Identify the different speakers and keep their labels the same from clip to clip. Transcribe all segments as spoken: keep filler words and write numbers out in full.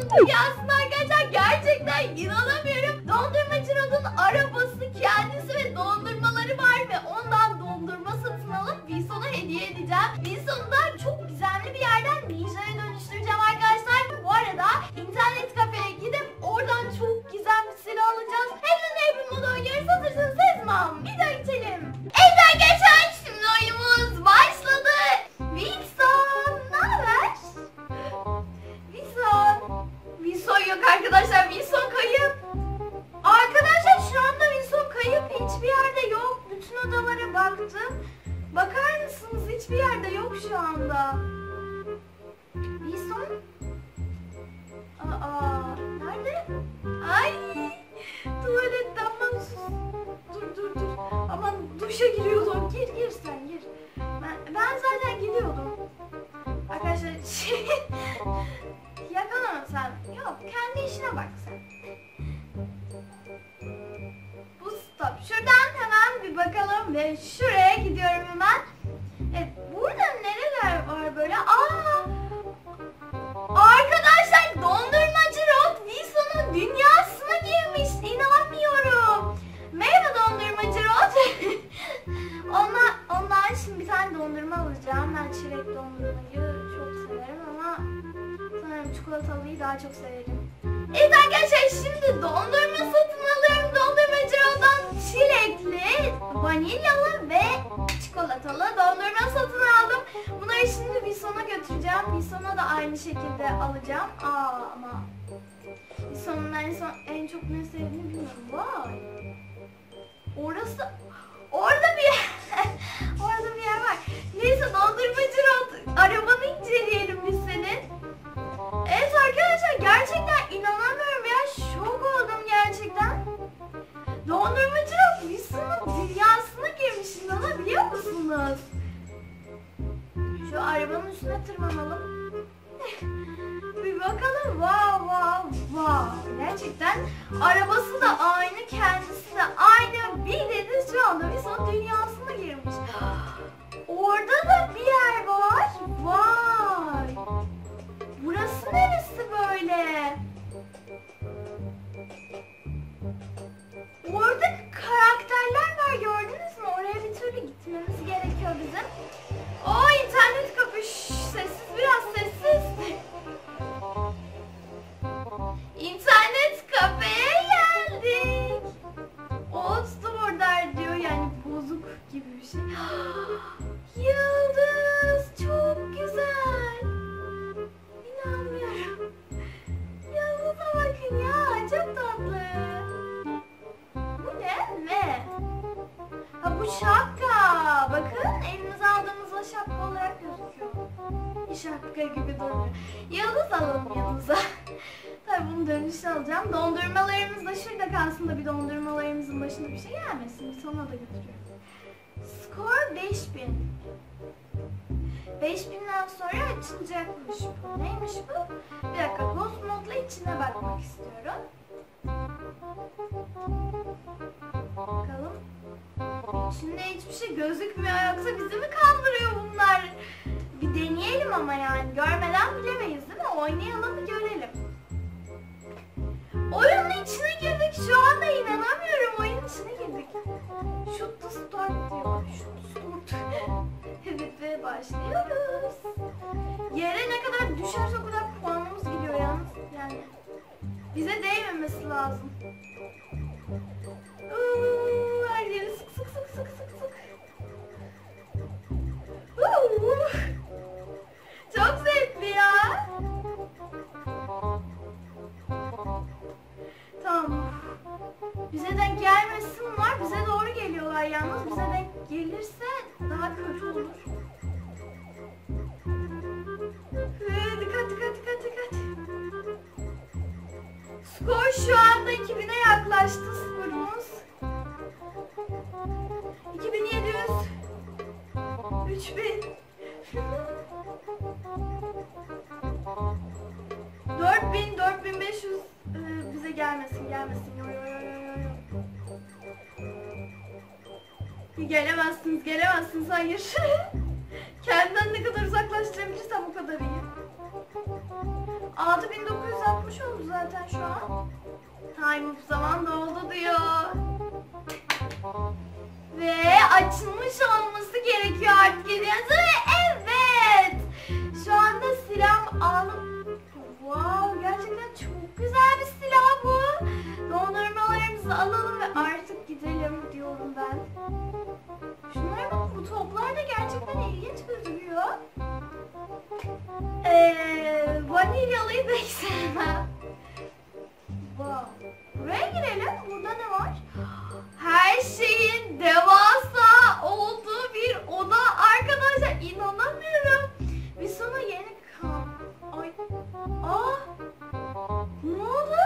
Speaker 1: dünyasında arkadaşlar, gerçekten inanamıyorum. Dondurmacı Rod'un arabası kendisi ve dondurmaları var ve ondan dondurma satın alıp Wilson'a hediye edeceğim. Wilson'u da çok gizemli bir yerden ninja'ya dönüştüreceğim arkadaşlar. Bu arada internet kafeye gidip oradan çok gizemli silah alacağız. Hem de Neighbor modu oynuyoruz. Hazırsanız Ezmam, video geçelim. Evet arkadaşlar, şimdi oyunumuz başladı. Wilson, ne haber? Wilson. Wilson yok arkadaşlar. Wilson kayıp. Arkadaşlar şu anda Wilson kayıp. Hiçbir yerde yok. Bütün odalara baktım. Bakar mısınız? Hiçbir yerde yok şu anda. Wilson? Aa, nerede? Ay, tuvalette, aman sus. Dur dur dur. Aman duşa giriyordum. Gir gir sen gir. Ben, ben zaten gidiyordum. Arkadaşlar şey... Yakalama sen. Yok, kendi işine bak sen. Bu stop. Şuradan hemen bir bakalım ve şuraya gidiyorum hemen. Evet, burada nereler var böyle? Aa! Arkadaşlar dondurmacı Rod Wilson'un dünyasına girmiş. İnanmıyorum. Merhaba dondurmacı Rod. ondan, ondan şimdi bir tane dondurma alacağım. Ben çilek dondurmayı çok severim ama sanırım çikolatalıyı daha çok severim. Evet arkadaşlar, şimdi dondurma satın alıyorum. Dondurmacı Rod'dan çilekli, vanilyalı ve çikolatalı dondurma satın aldım. Bunları şimdi Wilson'a götüreceğim. Wilson'a da aynı şekilde alacağım. Aa ama Wilson'un en, son, en çok ne sevdiğini bilmiyorum. Vay. Orası, orada bir yer, orada bir yer var. Neyse dondurmacı Rod, arabanı inceleyelim biz senin. Evet arkadaşlar, gerçekten inanamıyorum ya, şok oldum gerçekten. Dondurmacı Rod Wilson'un dünyasına girmiş, inanabiliyor musunuz? Şu arabanın üstüne tırmanalım. Bir bakalım. Wow wow wow. Gerçekten arabası da aynı, kendisi de aynı. Bildiğiniz şu anda Wilson dünyasına girmiş. Orada da bir yer var. Vay. Burası neresi böyle? Orada karakterler var, gördünüz mü? Oraya bir türlü gitmemiz gerekiyor bizim. Oo, internet kafe. Şşş, sessiz, biraz sessiz. İnternet kafeye geldik. Old Store'da diyor, yani bozuk gibi bir şey. Yıldız, çok güzel. İnanmıyorum. Yıldız'a bakın ya, çok tatlı. Bu ne? Ne? Ha, bu şapka. Bakın, elimize aldığımızda şapka olarak gözüküyor. Şapka gibi duruyor. Yıldız alalım yanımıza. Tabii bunu dönüşte alacağım. Dondurmalarımız da şurada kalsın da bir dondurmalarımızın başına bir şey gelmesin. Sonra da götürüyorum. Skor beş bin. beş binden sonra açılacakmış bu. Neymiş bu? Bir dakika, Ghost Mode'la içine bakmak istiyorum. Bakalım. İçinde hiçbir şey gözükmüyor, yoksa bizi mi kandırıyor bunlar? Bir deneyelim ama yani. Görmeden bilemeyiz değil mi? Oynayalım, bir görelim. Oyunun içine girdik. Şu anda inanamıyorum. Oyunun içine girdik. Shoot to start diyor. Shoot to start. Evet ve başlıyoruz. Yere ne kadar düşerse o kadar puanımız gidiyor yalnız. Yani bize değmemesi lazım. Uuu, her yeri sık sık sık sık sık sık. Uuu. Çok zevkli ya. Tamam. Bize denk gelmesin var. Bize doğru geliyorlar yalnız. Bize denk gelirse daha kötü olur. Ee, dikkat dikkat dikkat dikkat. Skor şu anda iki bine yaklaştı skorumuz. iki bin yedi yüz. üç bin. dört bin, dört bin beş yüz. Ee, bize gelmesin, gelmesin. Yo, yo, yo, yo, yo. Gelemezsiniz, gelemezsiniz. Hayır. Kendimden ne kadar uzaklaştırabilirsem o kadar iyi. altı bin dokuz yüz altmış oldu zaten şu an. Time of zaman doldu diyor. Ve açılmış olması gerekiyor artık hediyenizi. Ve evet. Şu anda silahım alıp. Wow, gerçekten çok güzel bir silah bu. Dondurmalarımızı alalım ve artık gidelim diyorum ben. Şunlara bak, bu toplar da gerçekten ilginç gözüküyor. Eee vanilyalıyı da hiç sevmem. Wow. Buraya girelim. Burada ne var? Her şeyin devasa olduğu bir oda. Arkadaşlar inanamıyorum. Biz sonra yeni kam... Ay. Aa. Ne oldu?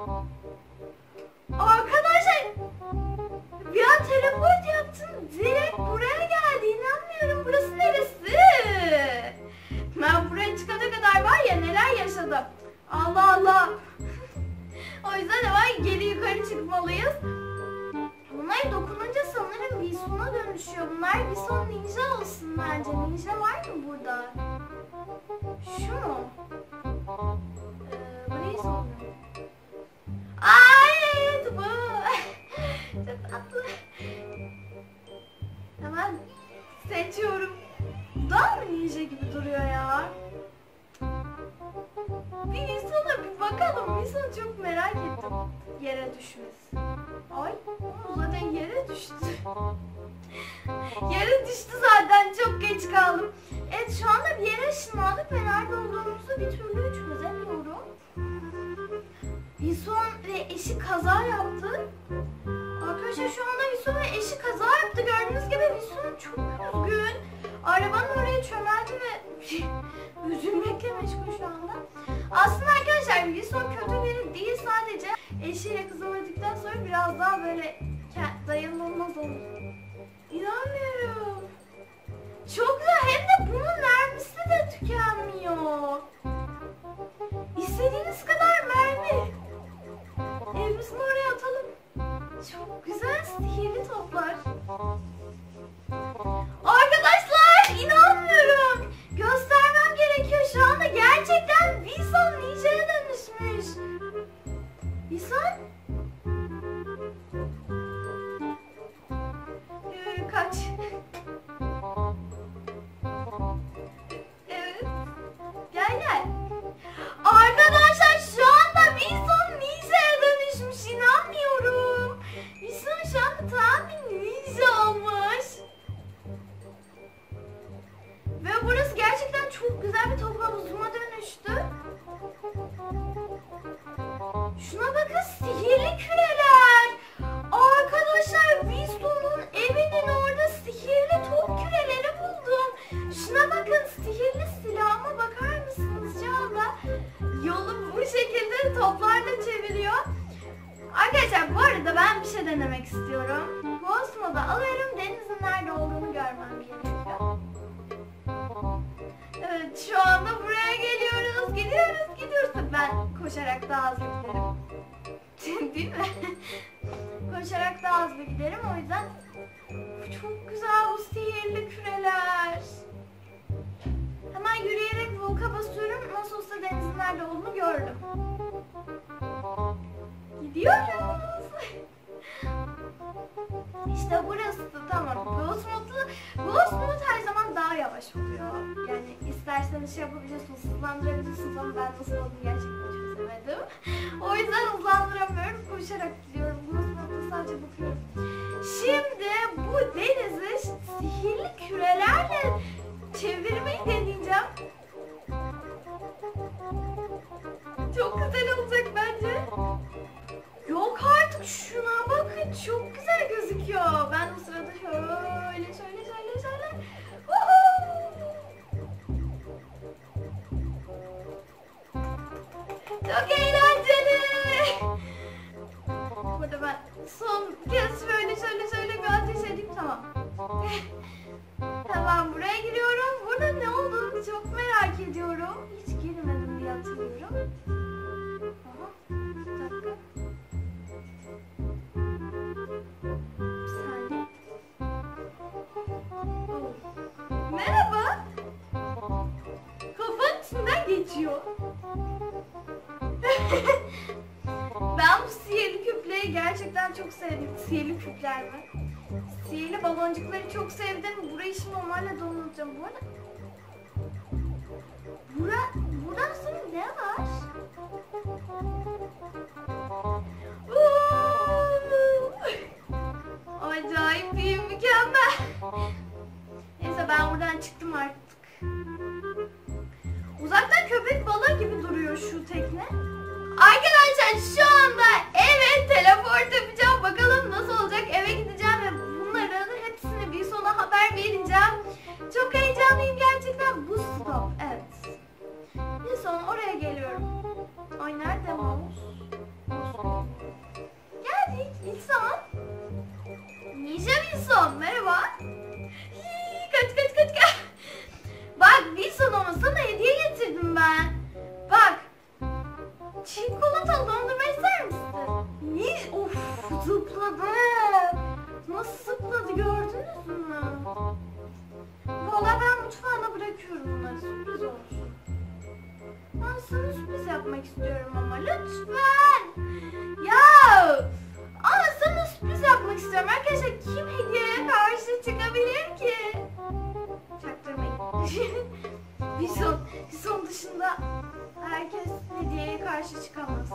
Speaker 1: Arkadaşlar bir an teleport yaptım. Direkt buraya geldi. İnanmıyorum. Burası neresi? Ben buraya çıkana kadar var ya neler yaşadım. Allah Allah. O yüzden hemen geri yukarı çıkmalıyız. Bunlar dokununca sanırım Wilson'a dönüşüyor. Bunlar Wilson ninja olsun bence. Ninja var mı burada? Şu mu? Ee, bu Wilson mu? Ay evet bu. Çok tatlı. Hemen seçiyorum. Daha mı ninja gibi duruyor ya? Bir Wilson'a bir bakalım. Wilson'u çok merak ettim. Yere düşmesi. Ay zaten yere düştü. Yere düştü zaten. Çok geç kaldım. Evet şu anda bir yere ışınlandık ve nerede olduğumuzu bir türlü çözemiyorum. Wilson ve eşi kaza yaptı. Arkadaşlar şu anda Wilson ve eşi kaza yaptı. Gördüğünüz gibi Wilson çok üzgün. Arabanın oraya çömeldi ve üzülmekle meşgul şu anda. Aslında arkadaşlar Wilson kötü biri değil, sadece eşiyle kızamadıktan sonra biraz daha böyle dayanılmaz olur. İnanmıyorum. Çok güzel, hem de bunun mermisi de tükenmiyor. İstediğiniz kadar mermi. Evimizin oraya atalım. Çok güzel sihirli toplar. Arkadaşlar inanmıyorum. Göstermem gerekiyor. Şu anda gerçekten Wilson ninja'ya dönüşmüş. Wilson? Ee, kaç. Evet. Gel gel. Arkadaşlar şu anda Wilson ninja'ya dönüşmüş. İnanmıyorum. Wilson şu anda tam bir ninja olmuş. Ve burası gerçekten çok güzel bir top havuzuma dönüştü. Şuna bakın, sihirli küreler. Arkadaşlar Wilson'un evinin orada sihirli top küreleri buldum. Şuna bakın, sihirli silahıma bakar mısınız şu anda? Yolu bu şekilde toplarla çeviriyor. Arkadaşlar bu arada ben bir şey denemek istiyorum. Ghost moda alıyorum, denizin nerede olduğunu görmem gerekiyor. Evet şu anda buraya geliyoruz. Gidiyoruz gidiyoruz. Ben koşarak daha hızlı giderim. Değil mi? Koşarak daha hızlı giderim, o yüzden çok güzel bu sihirli küreler. Hemen yürüyerek volka basıyorum. Nasıl olsa denizin nerede olduğunu gördüm. Gidiyoruz. İşte burası da tamam. Ghost mod'u, Ghost mod her zaman daha yavaş oluyor. Yani isterseniz şey yapabilirsiniz, hızlandırabilirsiniz ama ben nasıl olduğunu gerçekten çözemedim. O yüzden hızlandıramıyorum, koşarak gidiyorum. Ghost mod'da sadece bakıyorum. Şimdi bu denizi sihirli kürelerle çevirmeyi deneyeceğim. Çok güzel olacak bence. Yok artık, şuna bakın, çok güzel gözüküyor. Ben bu sırada şöyle şöyle şöyle şöyle. Çok eğlenceli. Burada ben son kez şöyle şöyle şöyle bir ateş edeyim, tamam. Tamam, buraya giriyorum. Burada ne olduğunu çok merak ediyorum. Hiç girmedim diye hatırlıyorum. Aha, bir dakika. Bir saniye. Oh. Merhaba. Kafanın içinden geçiyor. Ben bu sihirli küpleri gerçekten çok sevdim. Sihirli küpler mi? Sihirli baloncukları çok sevdim. Burayı şimdi onlarla dolduracağım. Bu arada Bura, buradan sonra ne var? Uuu! Acayip bir mükemmel. Neyse ben buradan çıktım artık. Uzaktan köpek balığı gibi duruyor şu tekne. Arkadaşlar şu anda eve teleport yapacağım. Bakalım nasıl olacak. Eve gideceğim ve bunların hepsini bir sona haber vereceğim. Çok heyecanlıyım gerçekten. Bu stop. Evet. Bir son oraya geliyorum. Ay nerede mouse? Geldik. İnsan. Ninja Wilson. Merhaba. Hii, kaç kaç kaç kaç. Bak Wilson ama sana hediye getirdim ben. Bak. Çikolatalı dondurma ister misin? Ne? Of zıpladı. Nasıl zıpladı gördünüz mü? Valla ben mutfağına bırakıyorum bunları. Sürpriz olsun. Ben sana sürpriz yapmak istiyorum ama lütfen. Ya. Ama sana sürpriz yapmak istiyorum. Arkadaşlar kim hediyeye karşı çıkabilir ki? Çaktırmayın. bir son, bir son dışında herkes hediyeye karşı çıkamaz.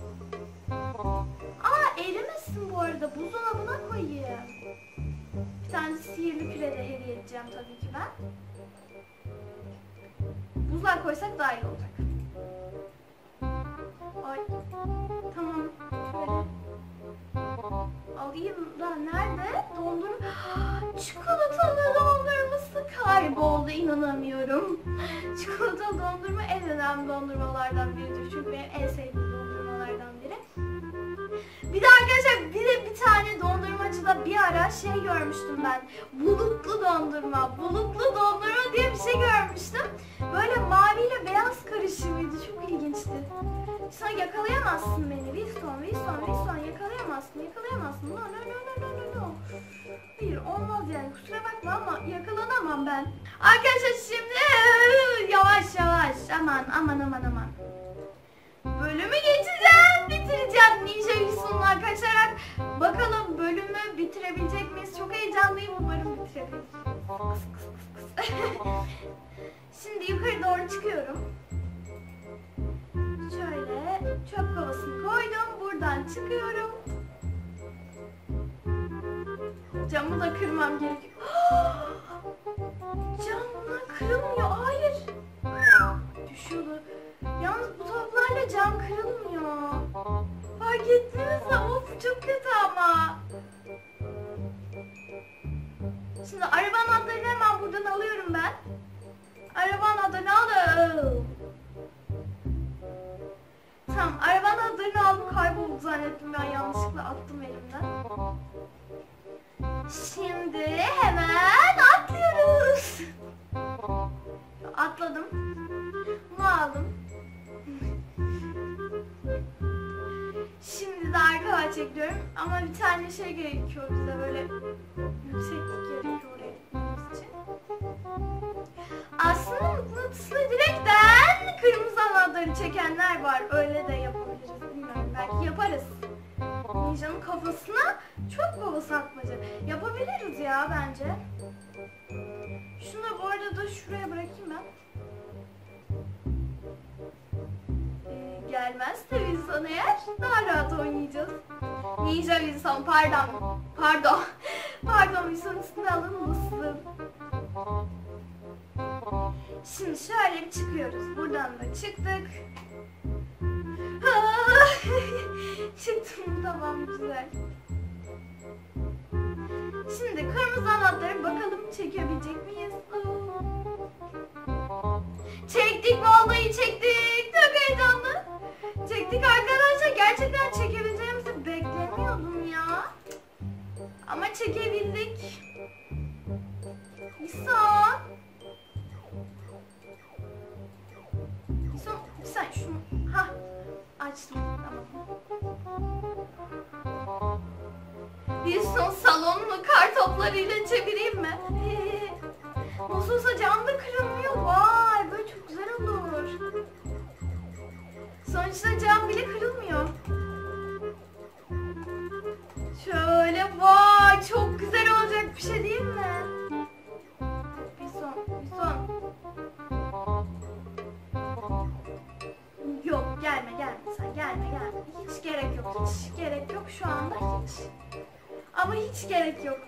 Speaker 1: Aa erimesin bu arada. Buzdolabına koyayım. Bir tane sihirli küre de hediye edeceğim tabii ki ben. Buzluğa koysak daha iyi olacak. Ay. Tamam. Şöyle. Alayım da nerede? Dondurma. Çikolatalı dondurması kayboldu. İnanamıyorum. Çikolatalı dondurma en önemli dondurmalardan biridir. Çünkü benim en sevdiğim dondurmalardan biri. Bir de arkadaşlar bir de bir tane dondurmacıda bir ara şey görmüştüm ben. Bulutlu dondurma. Bulutlu dondurma diye bir şey görmüştüm. Böyle maviyle beyaz karışımıydı. Çok ilginçti. Sen yakalayamazsın beni. Wilson, Wilson, Wilson yakalayamazsın. Yakalayamazsın. No, no, no, no, no, no. Hayır olmaz yani. Kusura bakma ama yakalanamam ben. Arkadaşlar şimdi yavaş yavaş. Aman aman aman aman. Bölümü geçeceğim, bitireceğim Ninja Wilson'la kaçarak. Bakalım bölümü bitirebilecek miyiz? Çok heyecanlıyım, umarım bitirebiliriz. Kıs kıs kıs kıs. Şimdi yukarı doğru çıkıyorum. Şöyle çöp kovasını koydum, buradan çıkıyorum. Camı da kırmam gerekiyor. Camla kırılmıyor, hayır. Düşüyordu. Yalnız bu toplarla cam kırılmıyor. Fark ettiniz mi? Of çok kötü ama. Şimdi araba anahtarını hemen buradan alıyorum ben. Araba anahtarını aldım. Tamam araba anahtarını aldım, kayboldu zannettim, ben yanlışlıkla attım elimden. Şimdi hemen atlıyoruz. Atladım. Bunu aldım. Şimdi de arka çekiyorum ama bir tane şey gerekiyor bize, böyle yükseklik gerekiyor oraya gitmemiz için. Aslında mıknatıslı direkten kırmızı anahtarı çekenler var, öyle de yapabiliriz, bilmiyorum, belki yaparız. Ninja'nın kafasına çöp kovası atmaca yapabiliriz ya bence. Şunu da bu arada da şuraya bırakayım ben. Gelmezse Wilson eğer daha rahat oynayacağız. Ninja Wilson pardon. Pardon. Pardon Wilson üstüne alınmasın. Şimdi şöyle bir çıkıyoruz. Buradan da çıktık. Çıktım, tamam güzel. Şimdi kırmızı anahtarı bakalım çekebilecek miyiz? Çektik, vallahi çektik. Çok heyecanlı. Çektik arkadaşlar. Gerçekten çekebileceğimizi beklemiyordum ya. Ama çekebildik. Wilson. Wilson, sen şunu. Hah. Açtım. Tamam. Wilson salonunu kar toplarıyla çevireyim mi? Nasıl olsa cam da kırılmıyor. Vay böyle çok güzel olur. Sonuçta cam bile kırılmıyor. Şöyle, vay çok güzel olacak bir şey değil mi? Bir son, bir son. Yok gelme gelme sen gelme gelme. Hiç gerek yok, hiç gerek yok şu anda hiç. Ama hiç gerek yok.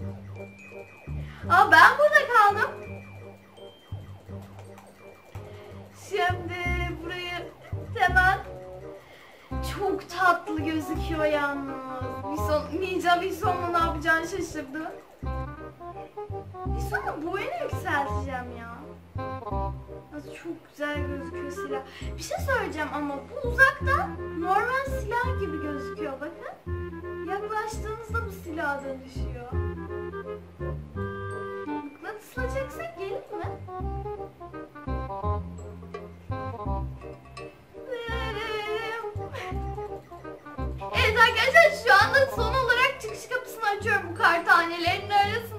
Speaker 1: Aa ben burada kaldım. Şimdi burayı hemen çok tatlı gözüküyor yalnız. Bison, Ninja Bison'la ne yapacağını şaşırdı. Bison'un boyunu yükselteceğim ya. Nasıl çok güzel gözüküyor silah. Bir şey söyleyeceğim ama bu uzaktan normal silah gibi gözüküyor bakın. Yaklaştığınızda bu silaha dönüşüyor. Mıknatıslayacaksak gelir mi? Evet arkadaşlar şu anda son olarak çıkış kapısını açıyorum bu kar tanelerinin arasında.